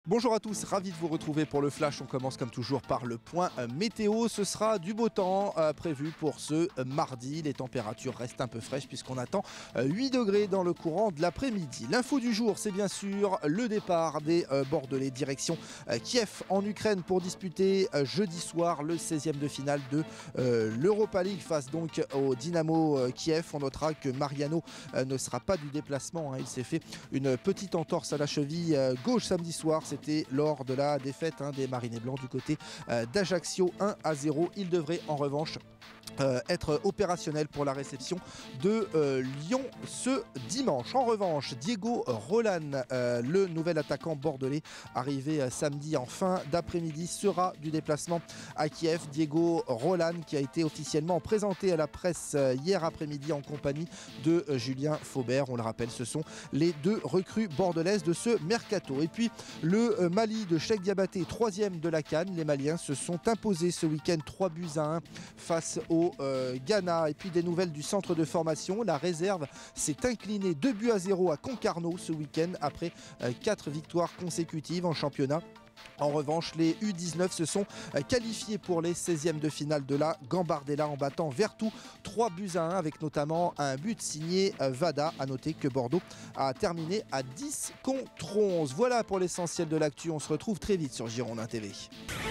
Bonjour à tous, ravi de vous retrouver pour le Flash. On commence comme toujours par le point météo. Ce sera du beau temps prévu pour ce mardi. Les températures restent un peu fraîches puisqu'on attend 8 degrés dans le courant de l'après-midi. L'info du jour, c'est bien sûr le départ des Bordelais direction Kiev en Ukraine pour disputer jeudi soir le 16e de finale de l'Europa League face donc au Dynamo Kiev. On notera que Mariano ne sera pas du déplacement. Il s'est fait une petite entorse à la cheville gauche samedi soir. C'était lors de la défaite des Marinés Blancs du côté d'Ajaccio 1-0. Il devrait en revanche être opérationnel pour la réception de Lyon ce dimanche. En revanche, Diego Roland, le nouvel attaquant bordelais arrivé samedi en fin d'après-midi, sera du déplacement à Kiev. Diego Roland qui a été officiellement présenté à la presse hier après-midi en compagnie de Julien Faubert. On le rappelle, ce sont les deux recrues bordelaises de ce mercato. Et puis le Mali de Cheikh Diabaté, 3e de la CAN. Les Maliens se sont imposés ce week-end 3-1 face au Ghana. Et puis des nouvelles du centre de formation. La réserve s'est inclinée 2-0 à Concarneau ce week-end après 4 victoires consécutives en championnat. En revanche, les U19 se sont qualifiés pour les 16e de finale de la Gambardella en battant Vertou 3-1 avec notamment un but signé Vada. A noter que Bordeaux a terminé à 10-11. Voilà pour l'essentiel de l'actu. On se retrouve très vite sur Girondin TV.